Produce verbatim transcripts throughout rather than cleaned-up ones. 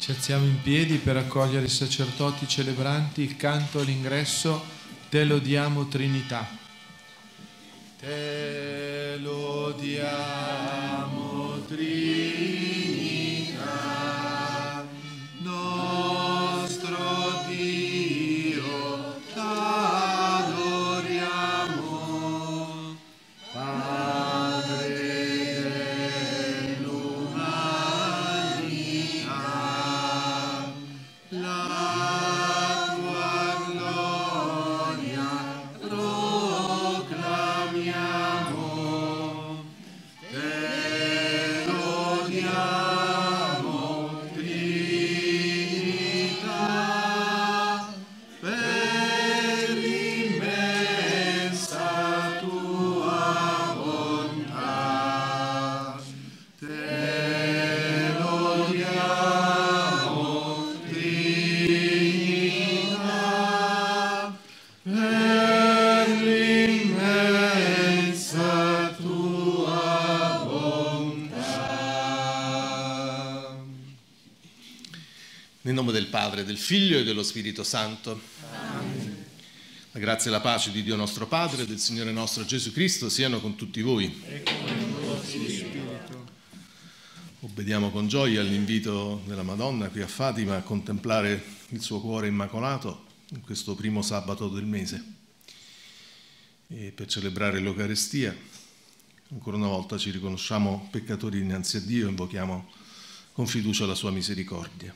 Ci alziamo in piedi per accogliere i sacerdoti celebranti il canto all'ingresso Te lodiamo Trinità. Te lodiamo Trinità, nostro Dio, t'adoriamo, Padre dell'umanità, la tua gloria proclamiamo, te lodiamo Trinità, per l'immensa tua bontà, te lodiamo Trinità, per l'immensa tua bontà. Nel nome del Padre, del Figlio e dello Spirito Santo. Amen. La grazia e la pace di Dio nostro Padre e del Signore nostro Gesù Cristo siano con tutti voi. E con il tuo spirito. Obbediamo con gioia all'invito della Madonna qui a Fatima a contemplare il suo cuore immacolato in questo primo sabato del mese. E per celebrare l'Eucarestia, ancora una volta ci riconosciamo peccatori dinanzi a Dio e invochiamo con fiducia la sua misericordia.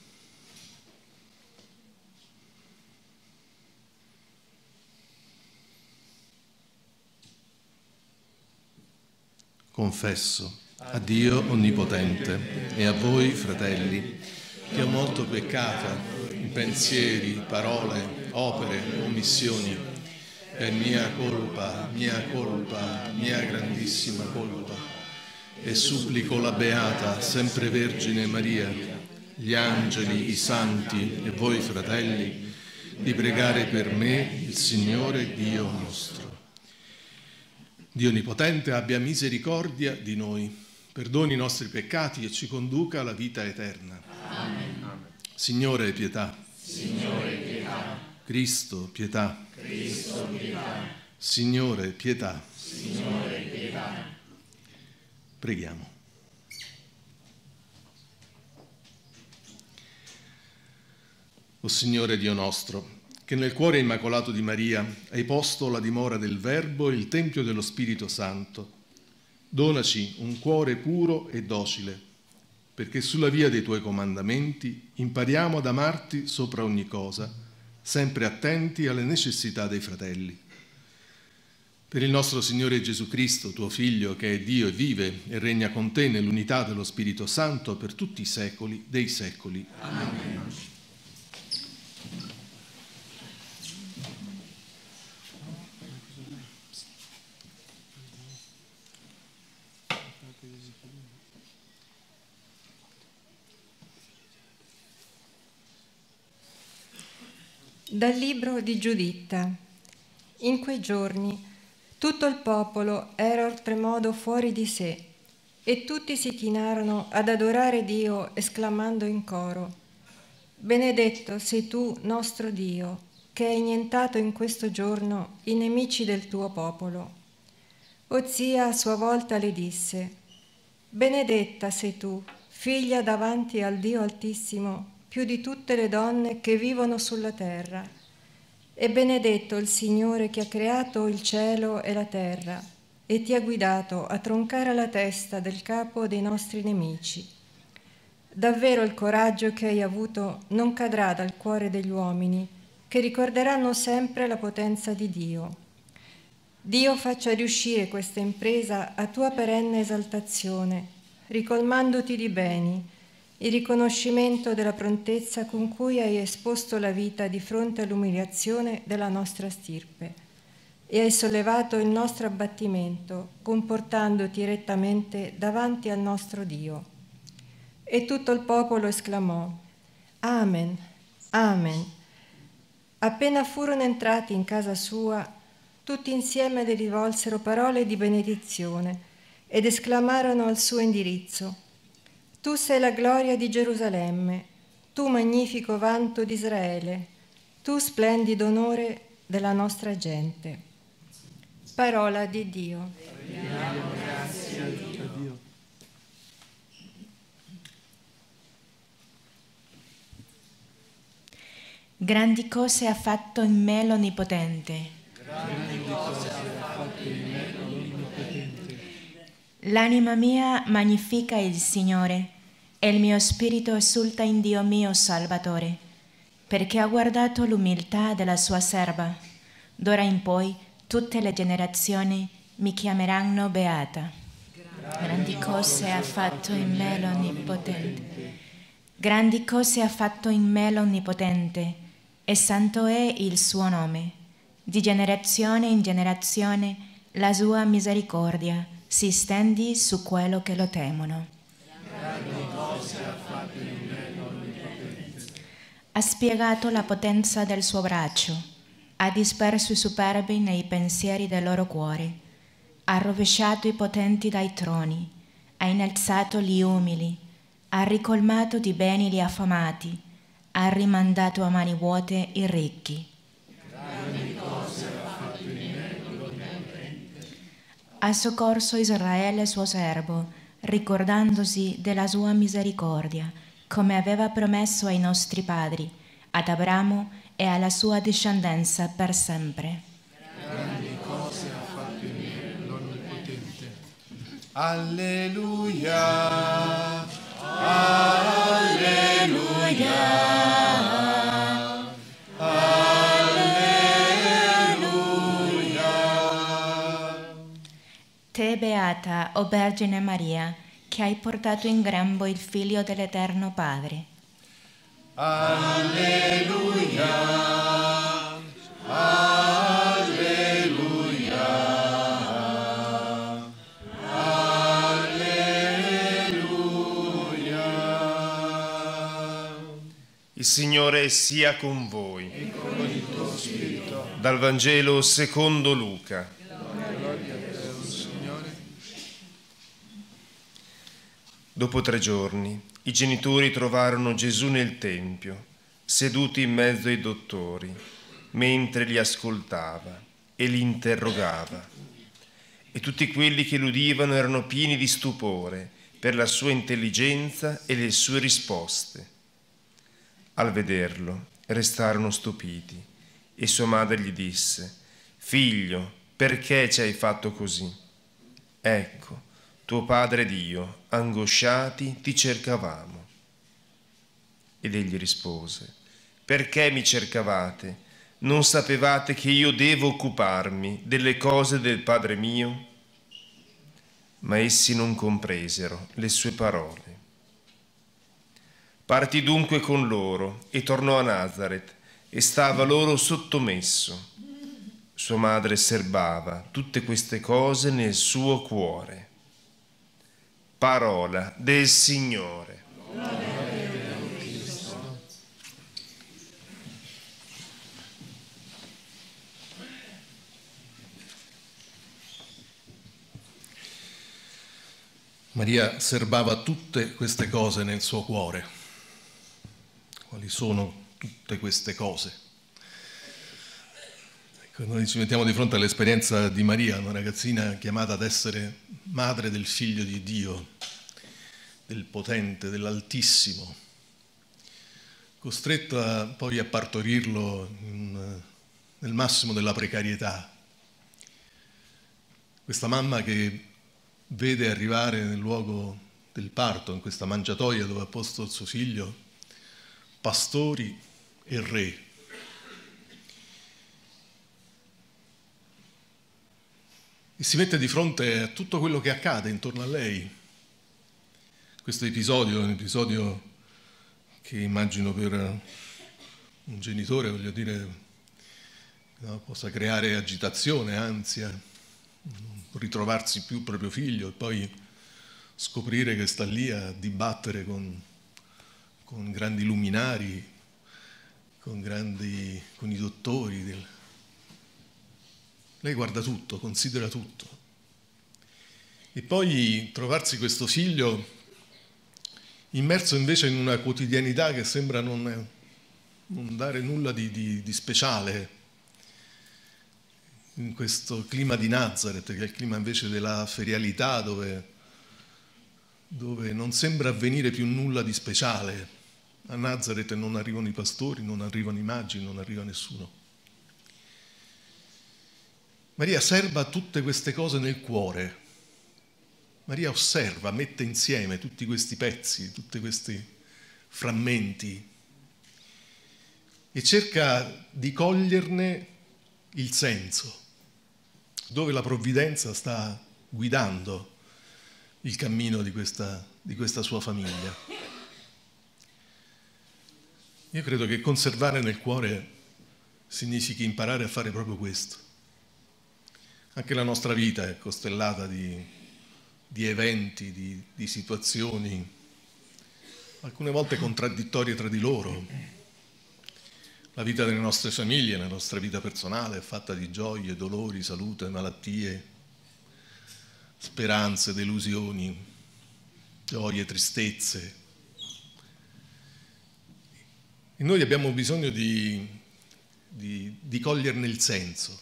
Confesso a Dio Onnipotente e a voi, fratelli, che ho molto peccato in pensieri, parole, opere, omissioni. È mia colpa, mia colpa, mia grandissima colpa. E supplico la Beata, sempre Vergine Maria, gli angeli, i santi e voi, fratelli, di pregare per me il Signore Dio nostro. Dio Onnipotente abbia misericordia di noi, perdoni i nostri peccati e ci conduca alla vita eterna. Amen. Signore, pietà. Signore, pietà. Cristo, pietà. Cristo, pietà. Signore, pietà. Signore, pietà. Preghiamo. O Signore Dio nostro, che nel cuore immacolato di Maria hai posto la dimora del Verbo e il Tempio dello Spirito Santo, donaci un cuore puro e docile, perché sulla via dei tuoi comandamenti impariamo ad amarti sopra ogni cosa, sempre attenti alle necessità dei fratelli. Per il nostro Signore Gesù Cristo, tuo Figlio, che è Dio e vive e regna con te nell'unità dello Spirito Santo per tutti i secoli dei secoli. Amen. Dal libro di Giuditta. In quei giorni tutto il popolo era oltremodo fuori di sé e tutti si chinarono ad adorare Dio esclamando in coro: Benedetto sei tu, nostro Dio, che hai iniantato in questo giorno i nemici del tuo popolo. Ozia a sua volta le disse: Benedetta sei tu, figlia davanti al Dio Altissimo, più di tutte le donne che vivono sulla terra. E benedetto il Signore che ha creato il cielo e la terra e ti ha guidato a troncare la testa del capo dei nostri nemici. Davvero il coraggio che hai avuto non cadrà dal cuore degli uomini, che ricorderanno sempre la potenza di Dio. Dio faccia riuscire questa impresa a tua perenne esaltazione, ricolmandoti di beni, il riconoscimento della prontezza con cui hai esposto la vita di fronte all'umiliazione della nostra stirpe e hai sollevato il nostro abbattimento, comportandoti rettamente davanti al nostro Dio. E tutto il popolo esclamò: Amen, Amen. Appena furono entrati in casa sua, tutti insieme le rivolsero parole di benedizione ed esclamarono al suo indirizzo: Tu sei la gloria di Gerusalemme, tu magnifico vanto di Israele, tu splendido onore della nostra gente. Parola di Dio. Rendiamo grazie a Dio. Grandi cose ha fatto in me l'Onnipotente. Grandi cose ha fatto in me l'Onnipotente. L'anima mia magnifica il Signore, e il mio spirito esulta in Dio mio Salvatore, perché ha guardato l'umiltà della sua serva. D'ora in poi tutte le generazioni mi chiameranno beata. Grandi cose ha fatto in me l'Onnipotente. Grandi cose ha fatto in me l'Onnipotente, e santo è il suo nome. Di generazione in generazione la sua misericordia si stende su quello che lo temono. Grandi cose ha fatto in me l'Onnipotente. Ha spiegato la potenza del suo braccio, ha disperso i superbi nei pensieri del loro cuore, ha rovesciato i potenti dai troni, ha innalzato gli umili, ha ricolmato di beni gli affamati, ha rimandato a mani vuote i ricchi. Grandi cose ha fatto in me l'Onnipotente. Ha soccorso Israele suo servo, ricordandosi della sua misericordia, come aveva promesso ai nostri padri, ad Abramo e alla sua discendenza per sempre. Grandi cose ha fatto in me l'Onnipotente. Alleluia, alleluia, alleluia. Te beata, o Vergine Maria, che hai portato in grembo il Figlio dell'Eterno Padre. Alleluia, alleluia, alleluia. Il Signore sia con voi. E con il tuo spirito. Dal Vangelo secondo Luca. Dopo tre giorni, i genitori trovarono Gesù nel Tempio, seduto in mezzo ai dottori, mentre li ascoltava e li interrogava. E tutti quelli che lo udivano erano pieni di stupore per la sua intelligenza e le sue risposte. Al vederlo, restarono stupiti, e sua madre gli disse: «Figlio, perché ci hai fatto così? Ecco, tuo padre ed io, angosciati, ti cercavamo». Ed egli rispose: «Perché mi cercavate? Non sapevate che io devo occuparmi delle cose del Padre mio?» Ma essi non compresero le sue parole. Partì dunque con loro e tornò a Nazaret e stava loro sottomesso. Sua madre serbava tutte queste cose nel suo cuore. Parola del Signore. Maria serbava tutte queste cose nel suo cuore. Quali sono tutte queste cose? Ecco, noi ci mettiamo di fronte all'esperienza di Maria, una ragazzina chiamata ad essere madre del Figlio di Dio, del Potente, dell'Altissimo, costretta poi a partorirlo in, nel massimo della precarietà. Questa mamma che vede arrivare nel luogo del parto, in questa mangiatoia dove ha posto il suo figlio, pastori e re. E si mette di fronte a tutto quello che accade intorno a lei. Questo episodio è un episodio che immagino per un genitore, voglio dire, no, possa creare agitazione, ansia, ritrovarsi più il proprio figlio e poi scoprire che sta lì a dibattere con, con grandi luminari, con, grandi, con i dottori. Del... Lei guarda tutto, considera tutto. E poi trovarsi questo figlio immerso invece in una quotidianità che sembra non, non dare nulla di, di, di speciale, in questo clima di Nazareth, che è il clima invece della ferialità, dove, dove non sembra avvenire più nulla di speciale. A Nazareth non arrivano i pastori, non arrivano i magi, non arriva nessuno. Maria serba tutte queste cose nel cuore. Maria osserva, mette insieme tutti questi pezzi, tutti questi frammenti e cerca di coglierne il senso, dove la provvidenza sta guidando il cammino di questa, di questa sua famiglia. Io credo che conservare nel cuore significhi imparare a fare proprio questo. Anche la nostra vita è costellata di, di eventi, di, di situazioni, alcune volte contraddittorie tra di loro. La vita delle nostre famiglie, la nostra vita personale è fatta di gioie, dolori, salute, malattie, speranze, delusioni, gioie, tristezze. E noi abbiamo bisogno di, di, di coglierne il senso.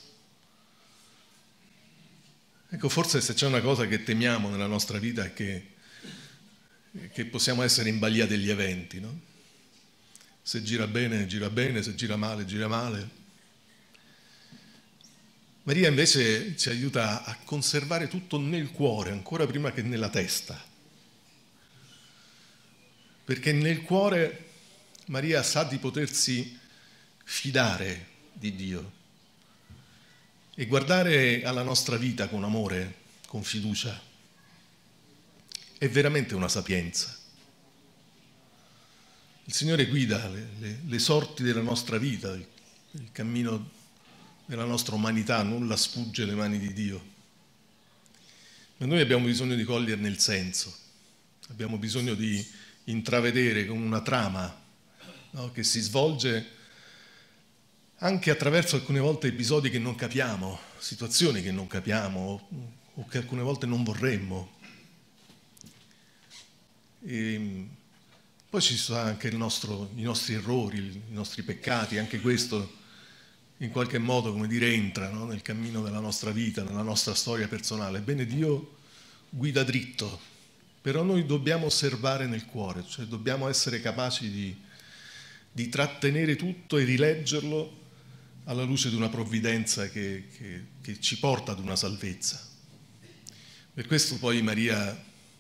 Ecco, forse se c'è una cosa che temiamo nella nostra vita è che, che possiamo essere in balia degli eventi, no? Se gira bene, gira bene, se gira male, gira male. Maria invece ci aiuta a conservare tutto nel cuore, ancora prima che nella testa. Perché nel cuore Maria sa di potersi fidare di Dio e guardare alla nostra vita con amore, con fiducia. È veramente una sapienza. Il Signore guida le, le, le sorti della nostra vita, il, il cammino della nostra umanità, nulla sfugge alle mani di Dio. Ma noi abbiamo bisogno di coglierne il senso, abbiamo bisogno di intravedere con una trama, no, che si svolge anche attraverso alcune volte episodi che non capiamo, situazioni che non capiamo o che alcune volte non vorremmo. E poi ci sono anche il nostro, i nostri errori, i nostri peccati, anche questo in qualche modo, come dire, entra, no, nel cammino della nostra vita, nella nostra storia personale. Ebbene, Dio guida dritto, però noi dobbiamo osservare nel cuore, cioè dobbiamo essere capaci di, di trattenere tutto e rileggerlo alla luce di una provvidenza che, che, che ci porta ad una salvezza. Per questo poi Maria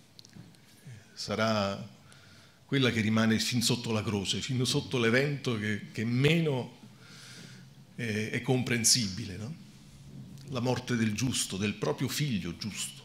sarà quella che rimane fin sotto la croce, fin sotto l'evento che, che meno è, è comprensibile, no? La morte del giusto, del proprio figlio giusto.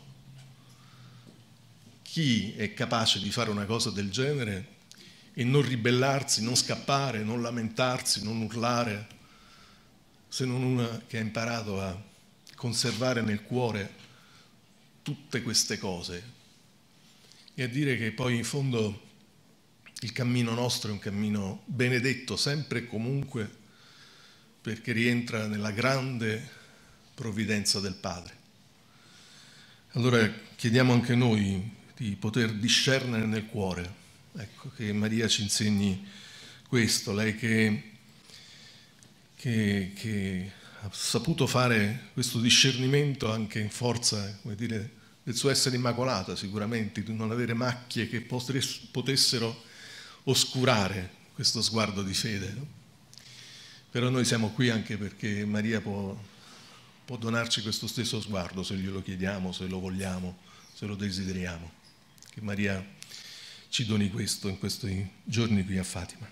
Chi è capace di fare una cosa del genere e non ribellarsi, non scappare, non lamentarsi, non urlare, se non una che ha imparato a conservare nel cuore tutte queste cose e a dire che poi in fondo il cammino nostro è un cammino benedetto sempre e comunque, perché rientra nella grande provvidenza del Padre. Allora chiediamo anche noi di poter discernere nel cuore, ecco, che Maria ci insegni questo, lei che Che, che ha saputo fare questo discernimento anche in forza, come dire, del suo essere immacolata, sicuramente, di non avere macchie che potessero oscurare questo sguardo di fede, no? Però noi siamo qui anche perché Maria può, può donarci questo stesso sguardo, se glielo chiediamo, se lo vogliamo, se lo desideriamo. Che Maria ci doni questo in questi giorni qui a Fatima.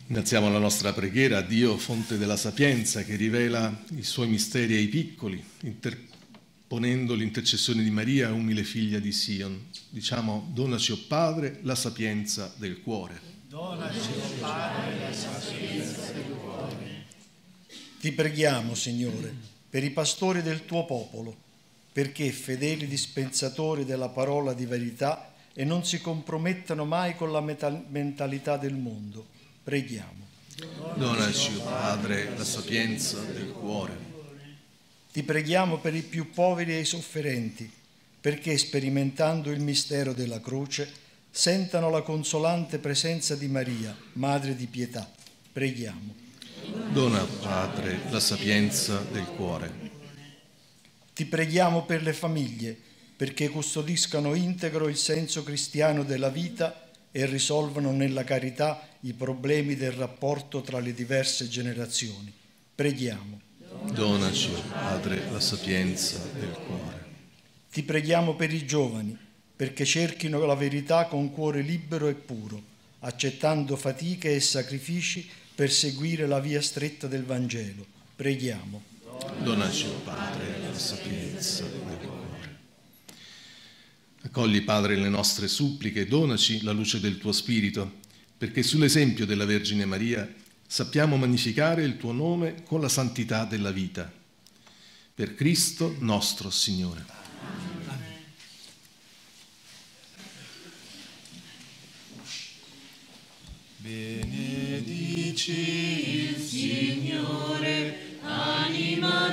Innalziamo la nostra preghiera a Dio, fonte della sapienza, che rivela i suoi misteri ai piccoli, interponendo l'intercessione di Maria, umile figlia di Sion. Diciamo: donaci, o Padre, la sapienza del cuore. Donaci, o Padre, la sapienza del cuore. Ti preghiamo, Signore, per i pastori del tuo popolo, perché fedeli dispensatori della parola di verità e non si compromettano mai con la mentalità del mondo. Preghiamo. Donaci, o Padre, la sapienza del cuore. Ti preghiamo per i più poveri e i sofferenti, perché sperimentando il mistero della croce sentano la consolante presenza di Maria, Madre di pietà. Preghiamo. Dona, Padre, la sapienza del cuore. Ti preghiamo per le famiglie, perché custodiscano integro il senso cristiano della vita e risolvano nella carità i problemi del rapporto tra le diverse generazioni. Preghiamo. Donaci, Padre, la sapienza del cuore. Ti preghiamo per i giovani, perché cerchino la verità con cuore libero e puro, accettando fatiche e sacrifici per seguire la via stretta del Vangelo. Preghiamo. Donaci, Padre, la sapienza del cuore. Accogli, Padre, le nostre suppliche, donaci la luce del tuo Spirito, perché sull'esempio della Vergine Maria sappiamo magnificare il tuo nome con la santità della vita. Per Cristo nostro Signore. Amen. Benedici il Signore, anima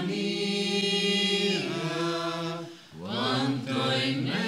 mia, quanto in me.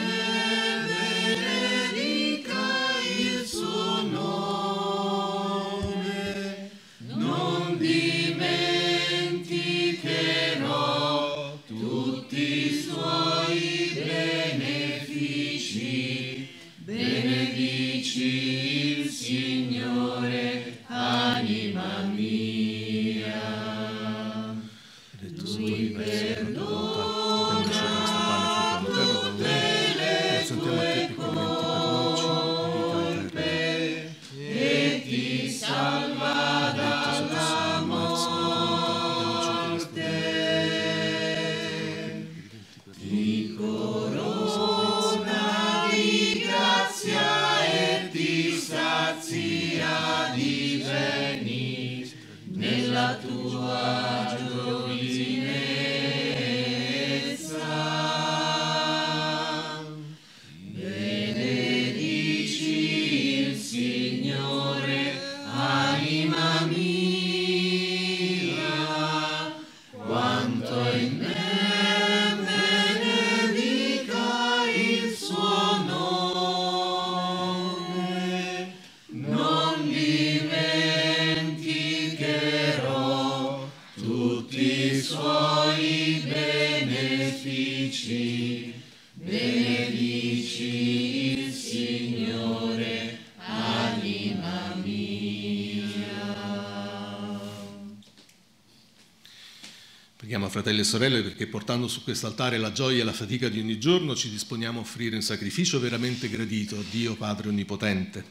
Fratelli e sorelle, perché portando su quest'altare la gioia e la fatica di ogni giorno ci disponiamo a offrire un sacrificio veramente gradito a Dio Padre Onnipotente.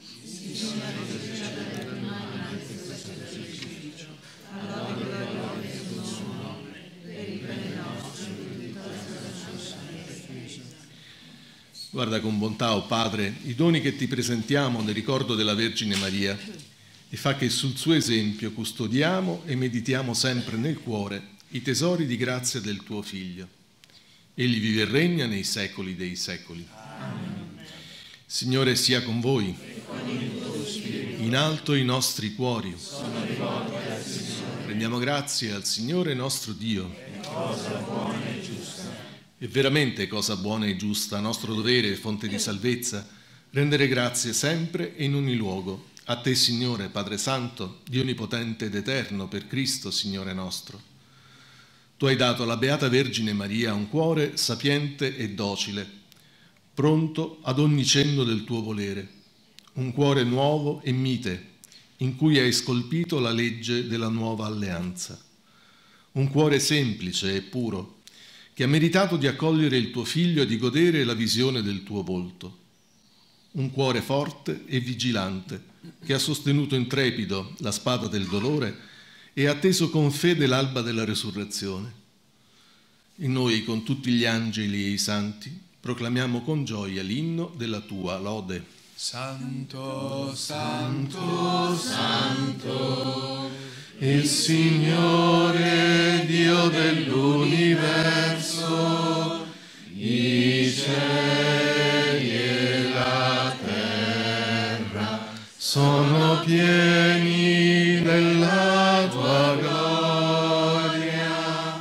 Guarda con bontà, o Padre, i doni che ti presentiamo nel ricordo della Vergine Maria e fa che sul suo esempio custodiamo e meditiamo sempre nel cuore i tesori di grazia del tuo Figlio. Egli vive e regna nei secoli dei secoli. Amen. Signore sia con voi. In alto i nostri cuori. Sono rivolti al Signore. Rendiamo grazie al Signore nostro Dio. È cosa buona e giusta. È veramente cosa buona e giusta, nostro dovere e fonte di salvezza, rendere grazie sempre e in ogni luogo. A te, Signore, Padre Santo, Dio Onnipotente ed Eterno, per Cristo, Signore nostro. Tu hai dato alla Beata Vergine Maria un cuore sapiente e docile, pronto ad ogni cenno del tuo volere, un cuore nuovo e mite, in cui hai scolpito la legge della nuova alleanza. Un cuore semplice e puro, che ha meritato di accogliere il tuo Figlio e di godere la visione del tuo volto. Un cuore forte e vigilante, che ha sostenuto intrepido la spada del dolore e ha atteso con fede l'alba della resurrezione. E noi, con tutti gli angeli e i santi, proclamiamo con gioia l'inno della tua lode. Santo, santo, santo, il Signore Dio dell'universo, i cieli e la terra sono pieni della tua gloria.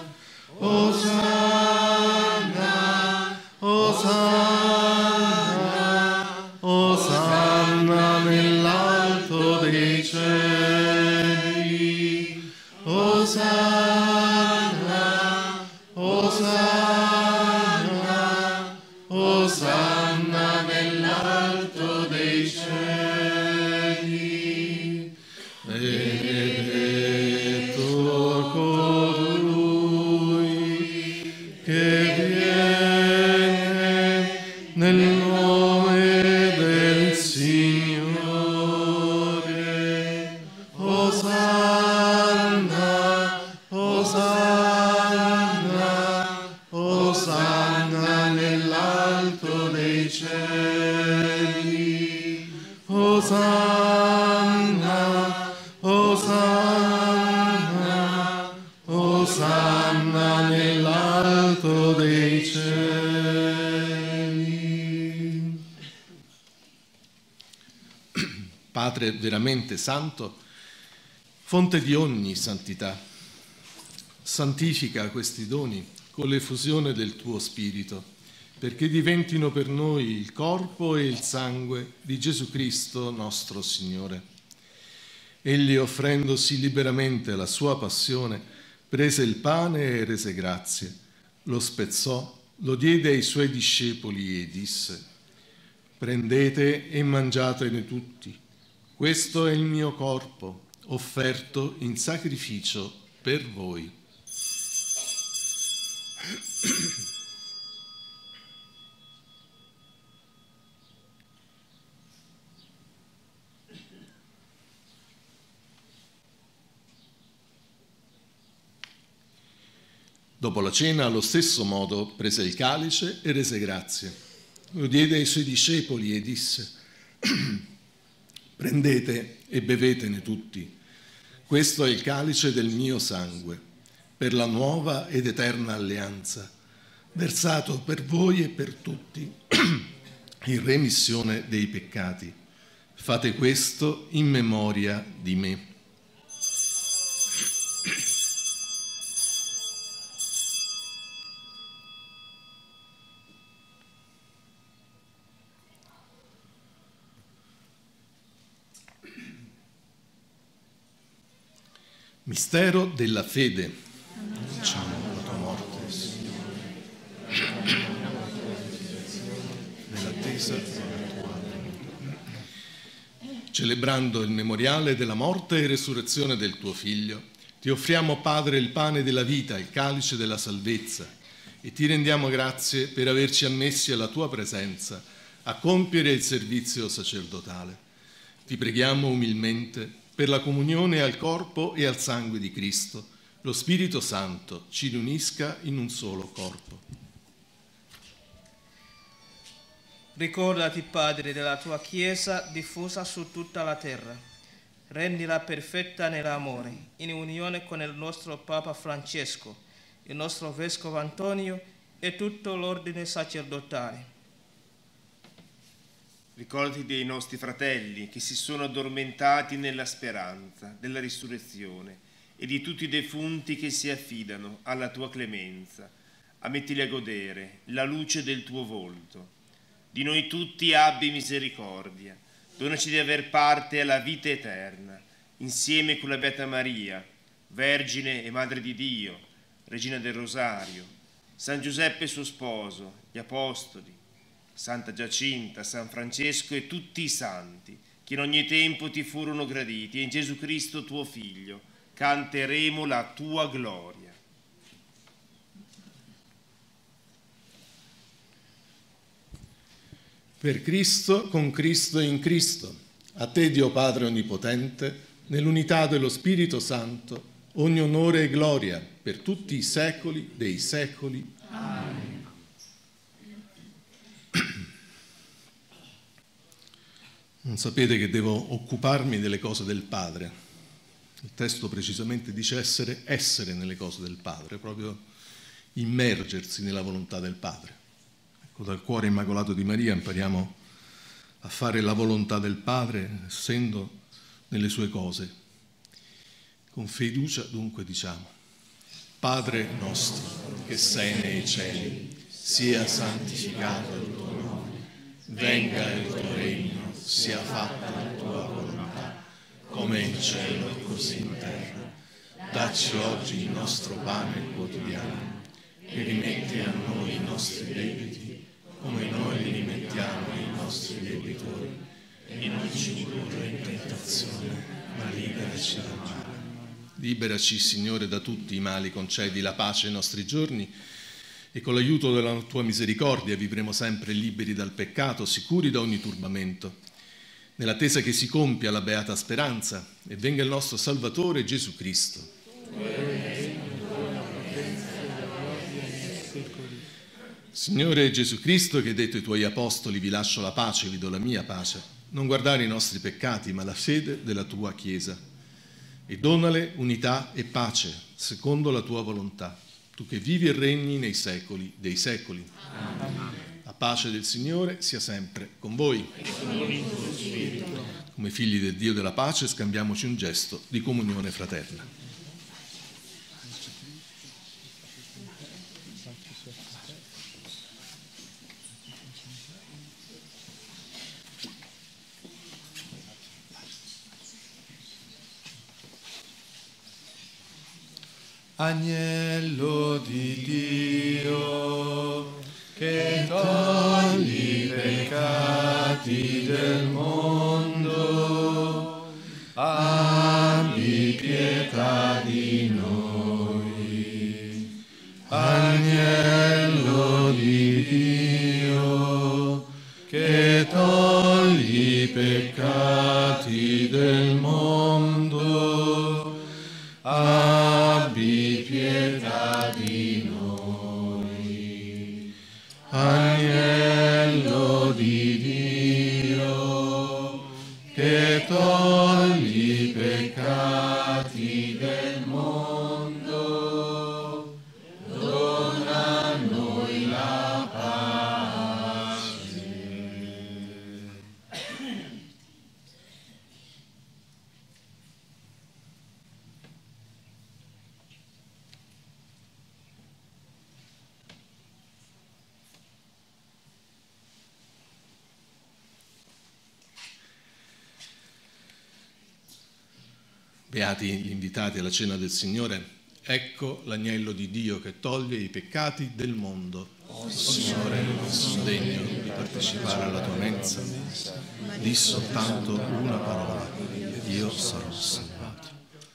Osanna, Osanna, Osanna nell'alto dei cieli. Osanna, Osanna, Osanna nell'alto dei cieli. Benedetto colui che viene nel nome del Signore. Osanna, Osanna, Osanna nell'alto dei cieli. Osanna, Osanna, Osanna nell'alto dei cieli. Padre veramente santo, fonte di ogni santità, santifica questi doni con l'effusione del tuo Spirito, perché diventino per noi il corpo e il sangue di Gesù Cristo nostro Signore. Egli, offrendosi liberamente alla sua passione, prese il pane e rese grazie, lo spezzò, lo diede ai suoi discepoli e disse: prendete e mangiatene tutti, questo è il mio corpo, offerto in sacrificio per voi. Dopo la cena, allo stesso modo, prese il calice e rese grazie. Lo diede ai suoi discepoli e disse: prendete e bevetene tutti. Questo è il calice del mio sangue, per la nuova ed eterna alleanza, versato per voi e per tutti in remissione dei peccati. Fate questo in memoria di me. Mistero della fede. Annunciamo la tua morte, Signore, nell'attesa della tua venuta. Celebrando il memoriale della morte e resurrezione del tuo Figlio, ti offriamo, Padre, il pane della vita, il calice della salvezza, e ti rendiamo grazie per averci ammessi alla tua presenza a compiere il servizio sacerdotale. Ti preghiamo umilmente per la comunione al corpo e al sangue di Cristo, lo Spirito Santo ci riunisca in un solo corpo. Ricordati, Padre, della tua Chiesa diffusa su tutta la terra. Rendila perfetta nell'amore, in unione con il nostro Papa Francesco, il nostro Vescovo Antonio e tutto l'ordine sacerdotale. Ricordati dei nostri fratelli che si sono addormentati nella speranza della risurrezione e di tutti i defunti che si affidano alla tua clemenza. Ammettili a godere la luce del tuo volto. Di noi tutti abbi misericordia. Donaci di aver parte alla vita eterna, insieme con la Beata Maria, Vergine e Madre di Dio, Regina del Rosario, San Giuseppe suo sposo, gli Apostoli, Santa Giacinta, San Francesco e tutti i santi, che in ogni tempo ti furono graditi, e in Gesù Cristo tuo Figlio canteremo la tua gloria. Per Cristo, con Cristo e in Cristo, A te, Dio Padre Onnipotente, nell'unità dello Spirito Santo, ogni onore e gloria per tutti i secoli dei secoli. Amen. Non sapete che devo occuparmi delle cose del Padre. Il testo precisamente dice essere, essere nelle cose del Padre, proprio immergersi nella volontà del Padre. Ecco, dal cuore immacolato di Maria impariamo a fare la volontà del Padre, essendo nelle sue cose. Con fiducia dunque diciamo: Padre nostro che sei nei cieli, sia santificato il tuo nome, venga il tuo regno, sia fatta la tua volontà, come in cielo così in terra. Dacci oggi il nostro pane quotidiano e rimetti a noi i nostri debiti, come noi li rimettiamo ai nostri debitori, e non ci indurre in tentazione, ma liberaci dal male. Liberaci, Signore, da tutti i mali, concedi la pace ai nostri giorni e con l'aiuto della tua misericordia vivremo sempre liberi dal peccato, sicuri da ogni turbamento, nell'attesa che si compia la beata speranza e venga il nostro Salvatore Gesù Cristo. Signore Gesù Cristo, che hai detto ai tuoi apostoli: vi lascio la pace, vi do la mia pace, non guardare i nostri peccati ma la fede della tua Chiesa, e donale unità e pace secondo la tua volontà, tu che vivi e regni nei secoli dei secoli. Amen. La pace del Signore sia sempre con voi. Come figli del Dio della pace scambiamoci un gesto di comunione fraterna. Agnello di Dio, che togli i peccati del mondo, abbi pietà di noi. Agnello di Dio, che togli i peccati del mondo, abbi pietà di noi. Agnello di Dio, che togli i peccati del mondo, dona a noi la pace. Beati gli invitati alla cena del Signore, ecco l'agnello di Dio che toglie i peccati del mondo. Oh, Signore, non sono degno di partecipare alla tua mensa, di soltanto una parola ed io sarò salvato.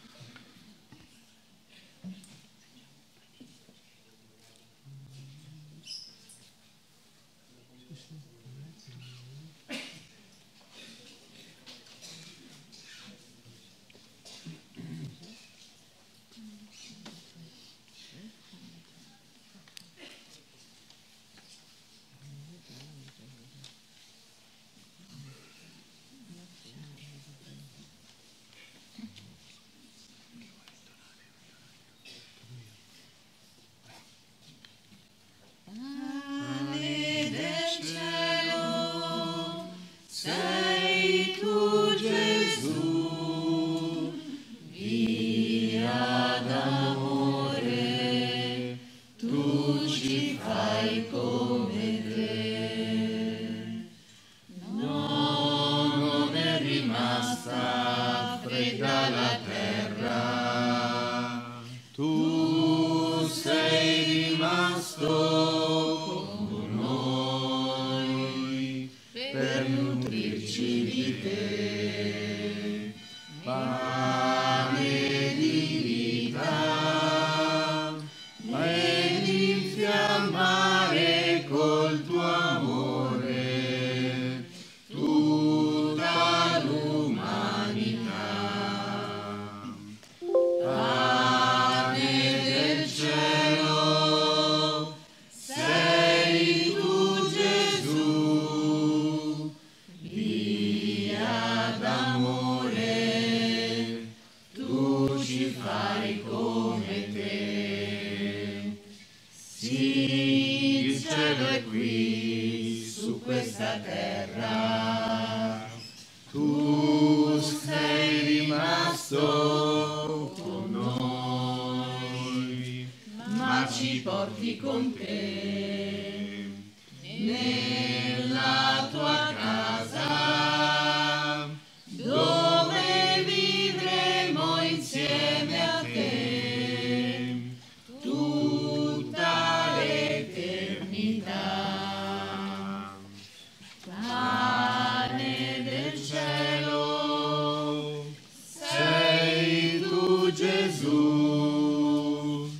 Sei tu Gesù, via d'amore, tu ci fai come te. No, non è rimasta fredda la terra, tu sei rimasto con noi per nutrirci di te, pane di vita, ed infiammare col tuo amore tutta luce questa terra. Tu sei rimasto con noi, ma ci porti con te nella tua casa, dove vivremo insieme a te tutta l'eternità. Pane del cielo, sei tu Gesù,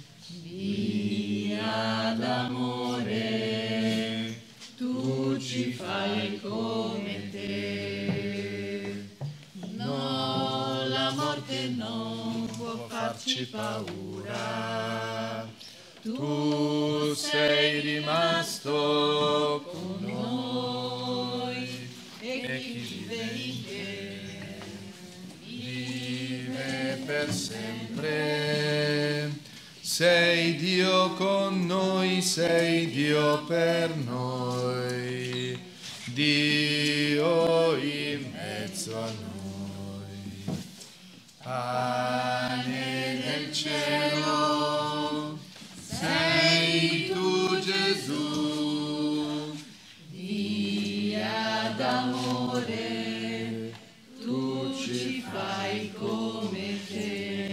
via d'amore, tu ci fai come te. No, la morte non può farci paura, tu sei rimasto con noi e chi vive in te vive per sempre. Sei Dio con noi, sei Dio per noi, Dio in mezzo a noi. Pane del cielo, sei tu Gesù, via d'amore, tu ci fai come te.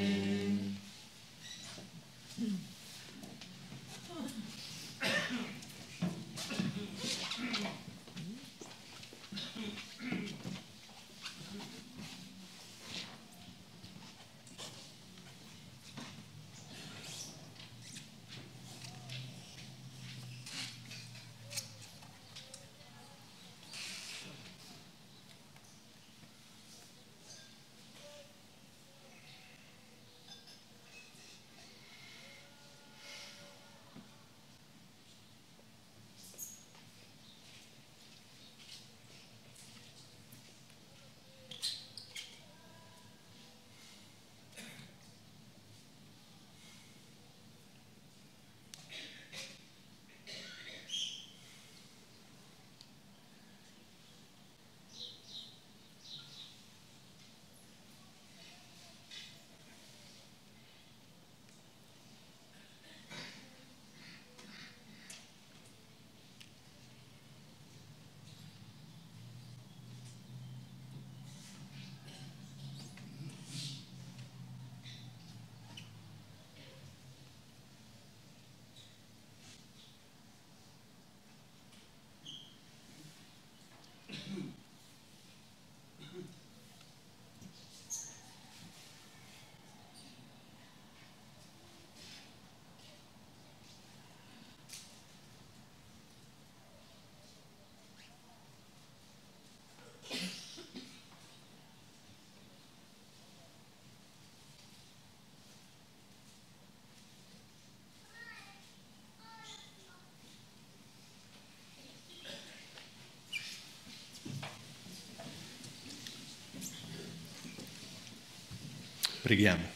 Preghiamo.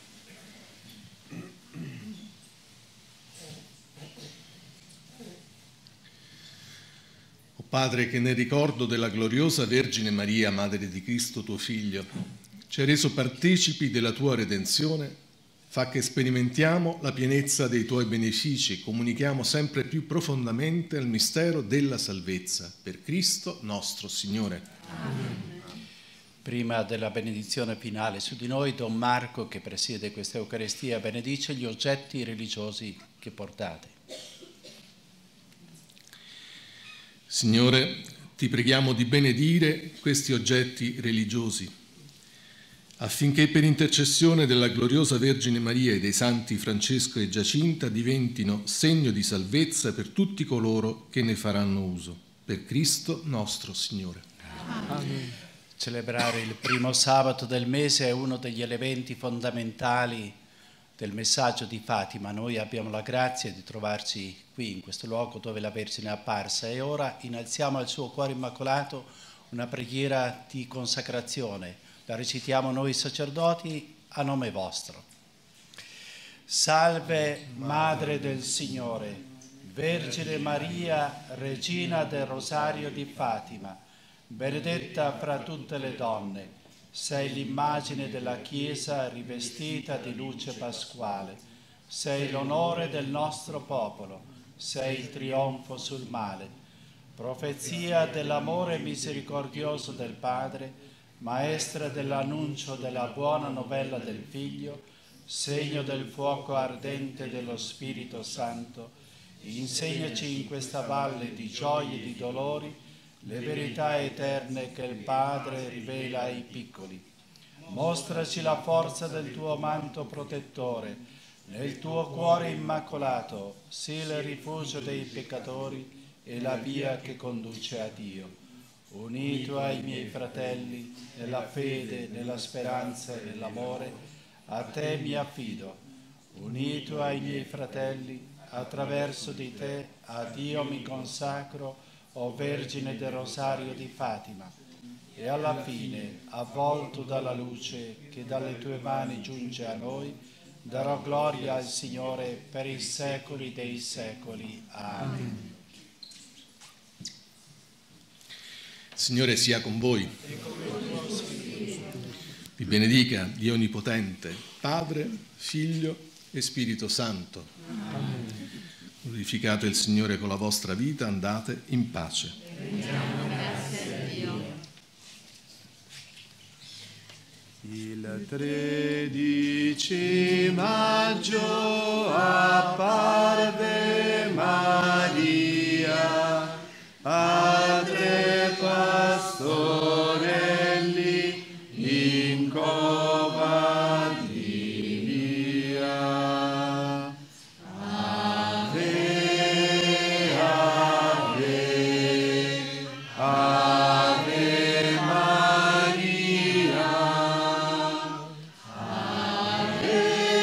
O Padre, che nel ricordo della gloriosa Vergine Maria, Madre di Cristo tuo Figlio, ci hai reso partecipi della tua redenzione, fa che sperimentiamo la pienezza dei tuoi benefici e comunichiamo sempre più profondamente il mistero della salvezza. Per Cristo nostro Signore. Amen. Prima della benedizione finale su di noi, Don Marco, che presiede questa Eucaristia, benedice gli oggetti religiosi che portate. Signore, ti preghiamo di benedire questi oggetti religiosi, affinché per intercessione della gloriosa Vergine Maria e dei santi Francesco e Giacinta diventino segno di salvezza per tutti coloro che ne faranno uso. Per Cristo nostro Signore. Amen. Celebrare il primo sabato del mese è uno degli elementi fondamentali del messaggio di Fatima. Noi abbiamo la grazia di trovarci qui, in questo luogo dove la Vergine è apparsa, e ora innalziamo al suo cuore immacolato una preghiera di consacrazione. La recitiamo noi sacerdoti a nome vostro. Salve, Madre del Signore, Vergine Maria, Regina del Rosario di Fatima, benedetta fra tutte le donne, sei l'immagine della Chiesa rivestita di luce pasquale, sei l'onore del nostro popolo, sei il trionfo sul male, profezia dell'amore misericordioso del Padre, maestra dell'annuncio della buona novella del Figlio, segno del fuoco ardente dello Spirito Santo, insegnaci in questa valle di gioie e di dolori le verità eterne che il Padre rivela ai piccoli. Mostraci la forza del tuo manto protettore, nel tuo cuore immacolato, sii il rifugio dei peccatori e la via che conduce a Dio. Unito ai miei fratelli, nella fede, nella speranza e nell'amore, a te mi affido. Unito ai miei fratelli, attraverso di te a Dio mi consacro, o Vergine del Rosario di Fatima, e alla fine, avvolto dalla luce che dalle tue mani giunge a noi, darò gloria al Signore per i secoli dei secoli. Amen. Signore sia con voi. Vi benedica Dio Onnipotente, Padre, Figlio e Spirito Santo. Amen. Glorificate il Signore con la vostra vita, andate in pace. Rendiamo grazie a Dio. Il tredici maggio apparve Maria, padre pastorelli in cova di via. Ave, ave, ave Maria. Ave,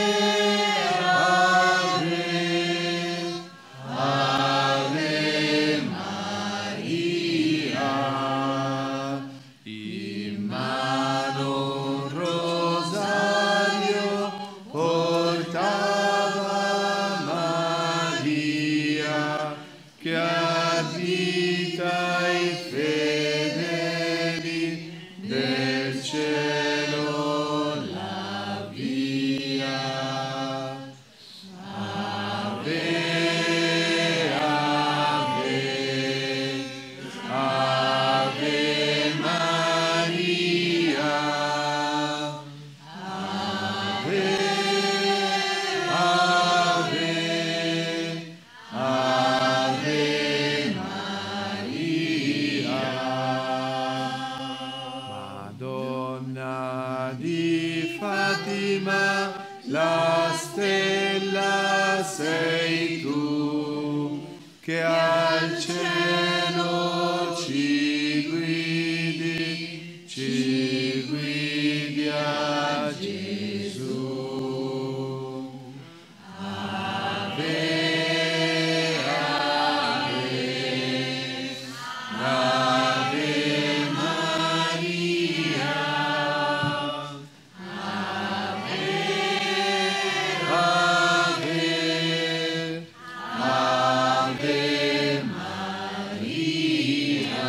ave, ave Maria. In mano un rosario portava Maria, che addita i fedeli del cielo la via. Ave, ave, ave Maria. Ave, ave, ave Maria. Madonna di Fatima, la stella sei tu, che al cielo ci guidi, ci guidi a Gesù. Ave, ave, ave Maria. Ave, ave, ave Maria.